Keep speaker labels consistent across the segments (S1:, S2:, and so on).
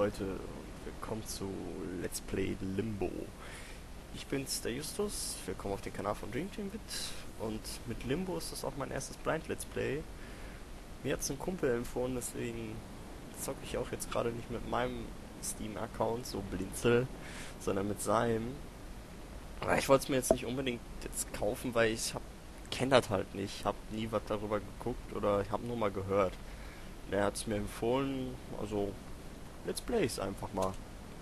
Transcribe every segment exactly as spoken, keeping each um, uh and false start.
S1: Leute und willkommen zu Let's Play Limbo. Ich bin's, der Justus, willkommen auf den Kanal von Dream Team Bit und mit Limbo ist das auch mein erstes Blind Let's Play. Mir hat's ein Kumpel empfohlen, deswegen zocke ich auch jetzt gerade nicht mit meinem Steam-Account, so blinzel, sondern mit seinem. Aber ich wollte es mir jetzt nicht unbedingt jetzt kaufen, weil ich hab, kenn das halt nicht, hab nie was darüber geguckt oder ich hab nur mal gehört. Er hat es mir empfohlen, also Let's Plays einfach mal.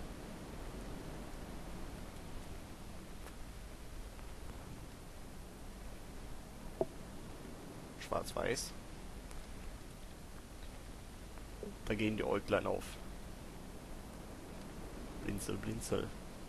S1: Schwarz-Weiß. Da gehen die Äuglein auf. Blinzel, blinzel.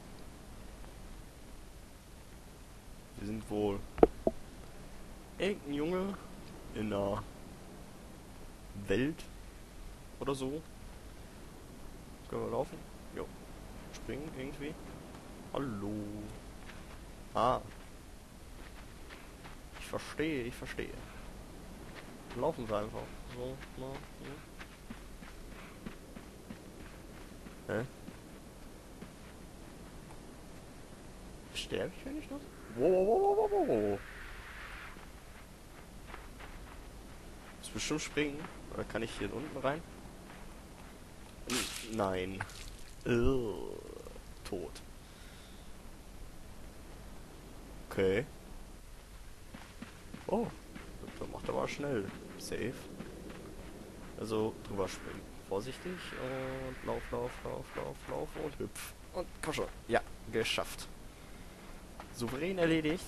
S1: Wir sind wohl irgendein Junge in einer Welt oder so. Können wir laufen? Jo. Springen irgendwie. Hallo. Ah. Ich verstehe, ich verstehe. Laufen wir einfach. So, na, hm. Hä? Sterbe ich, wenn ich das? Wow, wow, wow, wow, wow, wow. Muss bestimmt springen. Oder kann ich hier unten rein? N Nein. Ugh. Tot. Okay. Oh. Das macht aber schnell. Safe. Also drüber springen. Vorsichtig. Und lauf, lauf, lauf, lauf, lauf und hüpf. Und komm schon. Ja, geschafft. Souverän erledigt.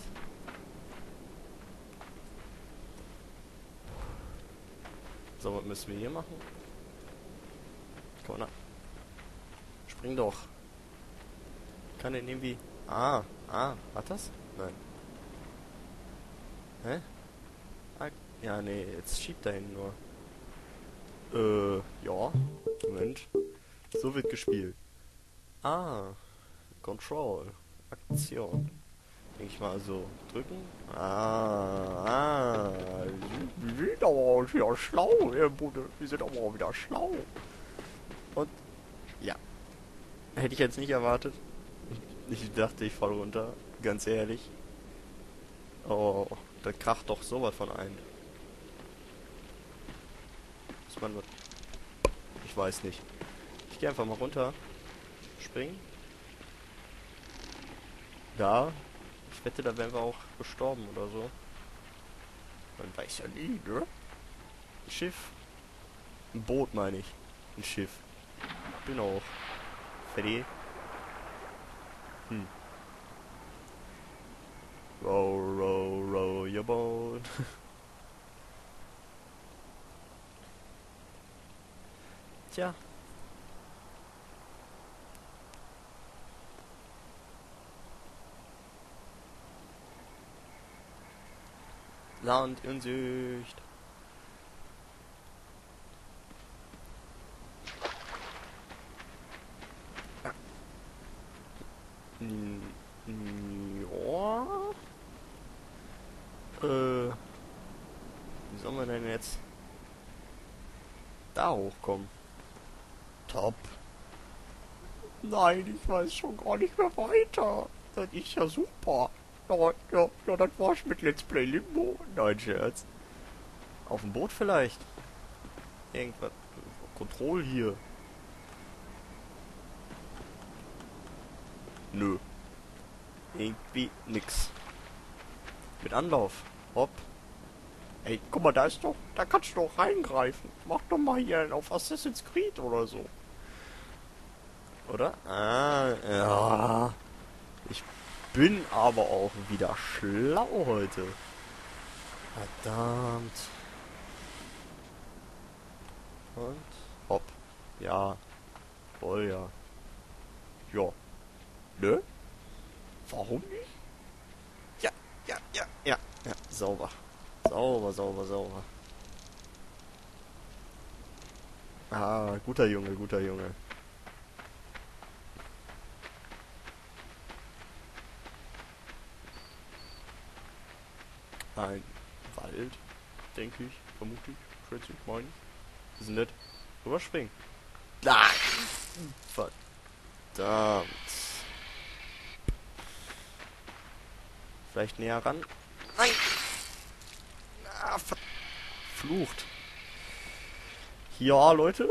S1: So, was müssen wir hier machen? Komm na. Spring doch. Kann den irgendwie... Ah, ah, hat das? Nein. Hä? Ah, ja, nee, jetzt schiebt er hin nur. Äh, ja. Moment. So wird gespielt. Ah. Control. Aktion. Denke ich mal so. Drücken. Ah, ah. Wir sind aber auch wieder schlau, Herr Bude. Wir sind aber auch wieder schlau. Und, ja. Hätte ich jetzt nicht erwartet. Ich dachte, ich fall runter. Ganz ehrlich. Oh, da kracht doch sowas von ein. Muss man... Ich weiß nicht. Ich gehe einfach mal runter. Springen. Da. Ich wette, da wären wir auch gestorben oder so. Man weiß ja nie, ne? Ein Schiff. Ein Boot meine ich. Ein Schiff. Bin auch. Fertig. Hm. Row, row, row your boat. Tja. Land in Sicht. Ah. Hm, ja. Äh. Wie soll man denn jetzt da hochkommen? Top. Nein, ich weiß schon gar nicht mehr weiter. Das ist ja super. Ja, ja, ja, das war's mit Let's Play Limbo. Nein, Scherz. Auf dem Boot vielleicht. Irgendwas. Kontroll hier. Nö. Irgendwie nix. Mit Anlauf. Hopp. Ey, guck mal, da ist doch... Da kannst du doch reingreifen. Mach doch mal hier auf Assassin's Creed oder so. Oder? Ah, ja. Ich bin aber auch wieder schlau heute. Verdammt. Und hopp. Ja. Voll ja. Ja. Ne? Warum nicht? Ja, ja, ja, ja. Ja, sauber. Sauber, sauber, sauber. Ah, guter Junge, guter Junge. Ein Wald, denke ich, vermute ich, schätze ich, meine ich. Wir sind nett. Rüberspringen. Nein! Verdammt. Vielleicht näher ran. Nein! Ah, verflucht. Ja, Leute.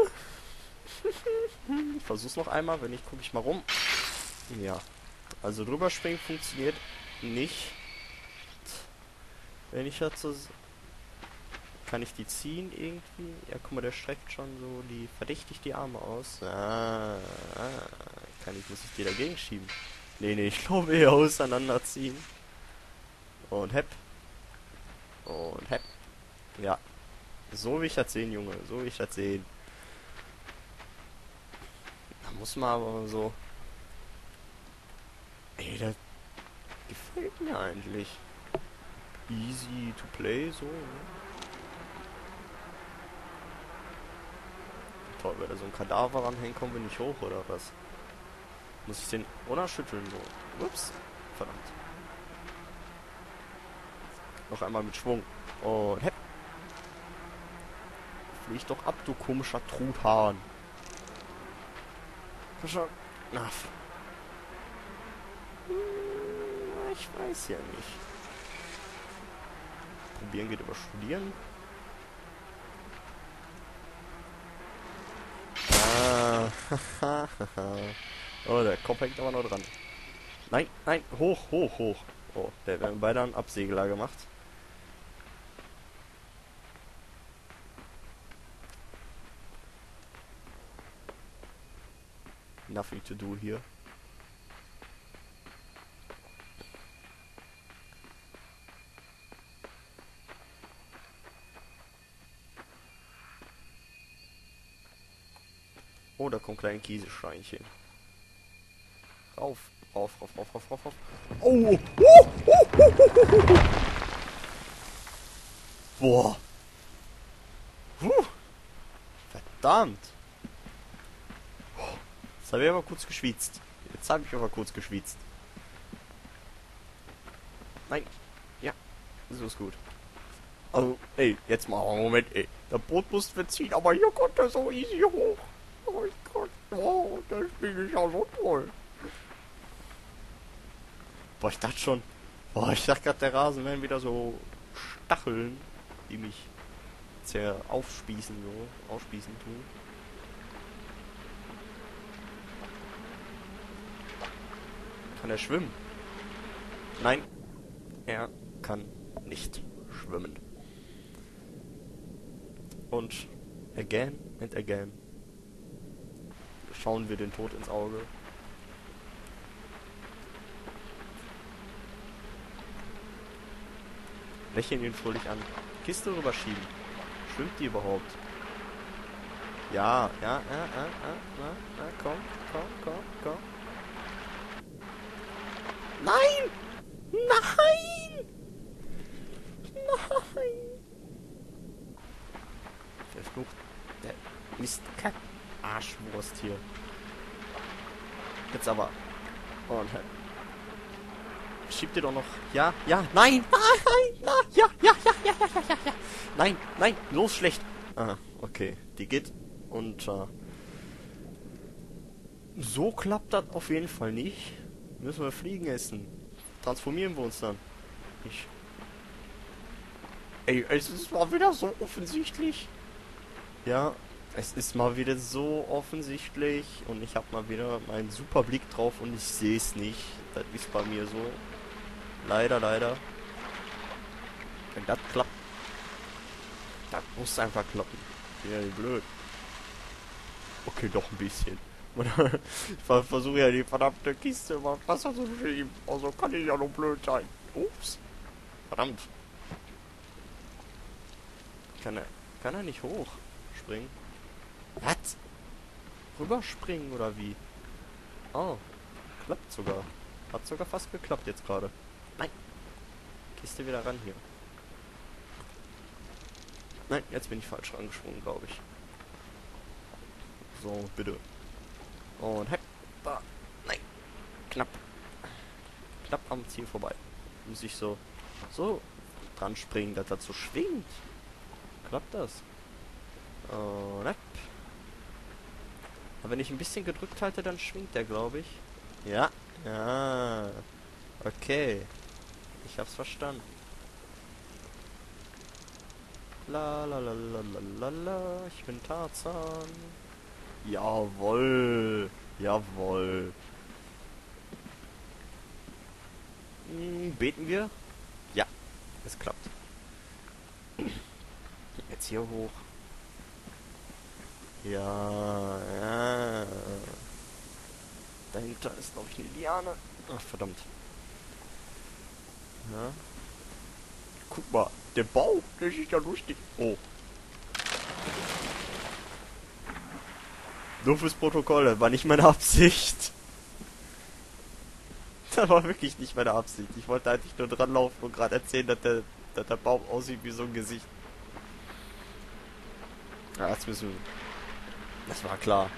S1: Ich versuch's noch einmal. Wenn nicht, gucke ich mal rum. Ja. Also drüber springen funktioniert nicht. Wenn ich jetzt so... Kann ich die ziehen irgendwie? Ja, guck mal, der streckt schon so die... Verdächtig die Arme aus. Ah, ah. Kann ich, muss ich die dagegen schieben? Nee, nee, ich glaube eher auseinanderziehen. Und hepp. Und hepp. Ja. So will ich das sehen, Junge. So will ich das sehen. Da muss man aber so... Ey, das gefällt mir eigentlich. Easy to play, so. Ne? Toll, wenn da so ein Kadaver ranhängt, kommen wir nicht hoch, oder was? Muss ich den unerschütteln, so. Ups. Verdammt. Noch einmal mit Schwung. Und hepp. Flieg doch ab, du komischer Truthahn. Schon. Na. Ich weiß ja nicht. Probieren geht über Studieren. Ah. Oh, der Kopf hängt aber noch dran. Nein, nein, hoch, hoch, hoch. Oh, der werden beide einen Absegler gemacht. Nothing to do here. Oh, da kommt kleine Kieselsteinchen. Rauf, rauf, rauf, rauf, rauf, rauf, rauf. Oh! Uh, uh, uh, uh, uh. Boah! Uh. Verdammt! Jetzt habe ich aber kurz geschwitzt. Jetzt habe ich aber kurz geschwitzt. Nein. Ja. So ist gut. Also, ey, jetzt mal Moment, ey. Der Boot muss verziehen, aber hier kommt er so easy hoch. Oh Gott, oh, das Spiel ist ja so toll. Boah, ich dachte schon. Boah, ich dachte gerade, der Rasen wären wieder so Stacheln, die mich sehr aufspießen, so. Aufspießen tun. Kann er schwimmen? Nein, er kann nicht schwimmen. Und again and again schauen wir den Tod ins Auge. Lächeln ihn fröhlich an. Kiste rüberschieben. Schwimmt die überhaupt? Ja, ja, ja, ja, ja, ja, ja, komm, komm, komm, komm. Nein! Nein! Nein! Verflucht. Der Mistkack. Arschwurst hier. Jetzt aber. Und halt. Schiebt ihr doch noch. Ja, ja, nein! Nein! Nein! Ja, ja, ja, ja, ja, ja, ja, ja. Nein, nein, los schlecht. Ah, okay. Die geht. Und äh, so klappt das auf jeden Fall nicht. Müssen wir Fliegen essen. Transformieren wir uns dann. Ich. Ey, es ist mal wieder so offensichtlich. Ja, es ist mal wieder so offensichtlich. Und ich habe mal wieder meinen super Blick drauf und ich sehe es nicht. Das ist bei mir so. Leider, leider. Wenn das klappt. Das muss einfach klappen. Ja, blöd. Okay, doch ein bisschen. Ich versuche ja die verdammte Kiste immer Wasser zu schieben. Also kann ich ja nur blöd sein. Ups. Verdammt. Kann er, kann er nicht hoch springen? Was? Rüberspringen oder wie? Oh. Klappt sogar. Hat sogar fast geklappt jetzt gerade. Nein. Kiste wieder ran hier. Nein, jetzt bin ich falsch rangesprungen, glaube ich. So, bitte. Und hepp, da, nein, knapp, knapp am Ziel vorbei. Muss ich so, so dran springen, dass das so schwingt. Klappt das? Und hepp. Aber wenn ich ein bisschen gedrückt halte, dann schwingt der, glaube ich. Ja. Ja. Okay. Ich hab's verstanden. La la la la la la la. Ich bin Tarzan. Jawoll. Jawoll. Hm, beten wir? Ja. Es klappt. Jetzt hier hoch. Ja, ja. Dahinter ist, glaube ich, eine Liane. Ach, verdammt. Ja. Guck mal, der Bau, der ist ja lustig. Oh. Nur fürs Protokoll, das war nicht meine Absicht. Das war wirklich nicht meine Absicht. Ich wollte eigentlich nur dran laufen und gerade erzählen, dass der, dass der Baum aussieht wie so ein Gesicht. Ja, jetzt müssen wir... Das war klar.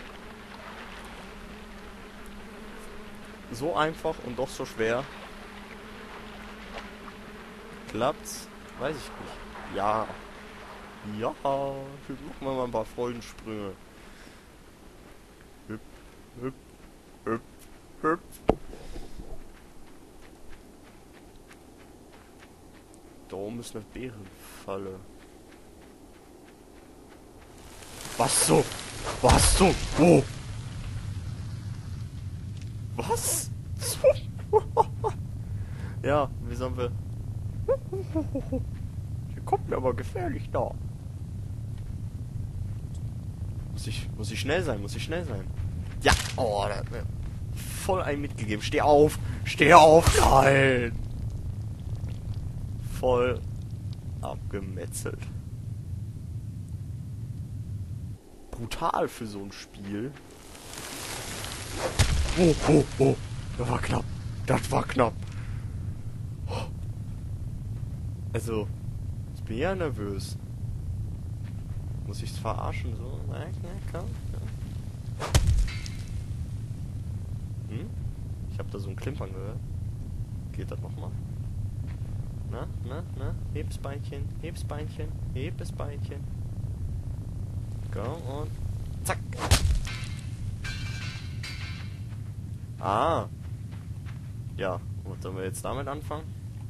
S1: So einfach und doch so schwer. Klappt's? Weiß ich nicht. Ja. Ja. Machen wir mal ein paar Freudensprünge. Hüp, hüp, hüp, hüp. Da oben ist eine Bärenfalle. Was so? Was so? Wo? Was? So? Ja, wie sollen wir... Hier kommt mir aber gefährlich da. Muss ich, muss ich schnell sein, muss ich schnell sein. Ja, oh, da hat mir voll einen mitgegeben. Steh auf, steh auf, nein. Voll abgemetzelt. Brutal für so ein Spiel. Oh, oh, oh. Das war knapp. Das war knapp. Also, ich bin ja nervös. Muss ich's verarschen so? Na, na, komm, komm. Hm? Ich hab da so ein Klimpern gehört. Geht das nochmal? Na, na, na? Heb's Beinchen, heb's Beinchen, heb's Beinchen. Komm und zack. Ah. Ja, und sollen wir jetzt damit anfangen?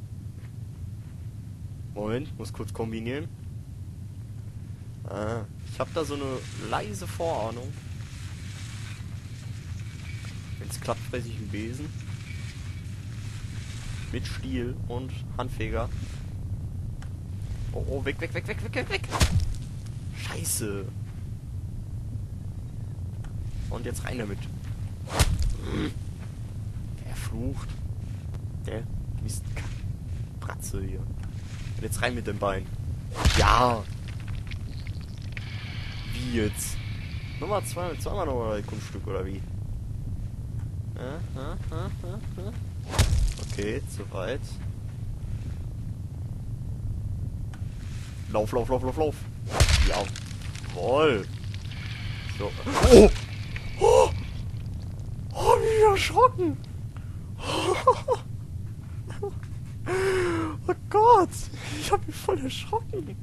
S1: Moment, muss kurz kombinieren. Ah, ich habe da so eine leise Vorahnung. Wenn es klappt, fresse ich einen Besen. Mit Stiel und Handfeger. Oh, oh, weg, weg, weg, weg, weg, weg, weg. Scheiße. Und jetzt rein damit. Der flucht. Der Mist. Bratze hier. Und jetzt rein mit dem Bein. Ja. Wie jetzt? Nummer zwei, zweimal noch ein Kunststück oder wie? Okay, zu weit. Lauf, lauf, lauf, lauf, lauf. Jawohl. So. Oh! Oh! Oh, wie erschrocken! Oh Gott! Ich hab mich voll erschrocken!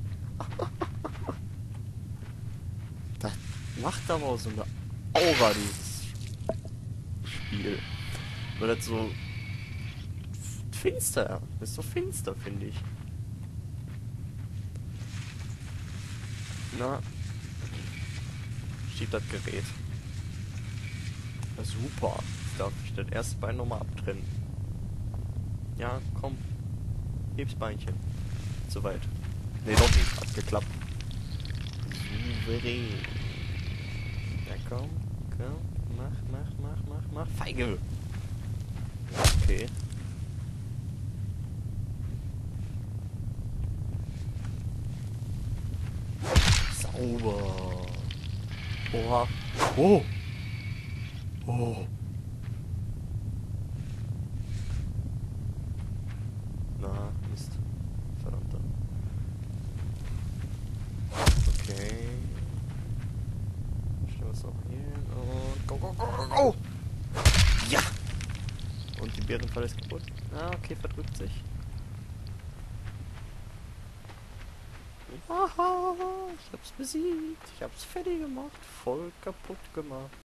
S1: Das macht aber auch so eine Aura, dieses Spiel. Weil das so finster ist. So finster, finde ich. Na. Steht das Gerät. Ja, super. Jetzt darf ich das erste Bein nochmal abtrennen. Ja, komm. Heb's Beinchen. Zu weit. Ne, doch nicht. Hat geklappt. Souverän. Ja, komm. Komm. Mach, mach, mach, mach, mach. Feige. Okay. Sauber. Oha. Oh. Oh. Na, Mist. Verdammter. Okay. Stellen wir es noch hier hin und go, go, go, go, go! Ja! Und die Bärenfalle ist kaputt. Ah, okay, verdrückt sich. Hm, Haha, ich hab's besiegt. Ich hab's fertig gemacht. Voll kaputt gemacht.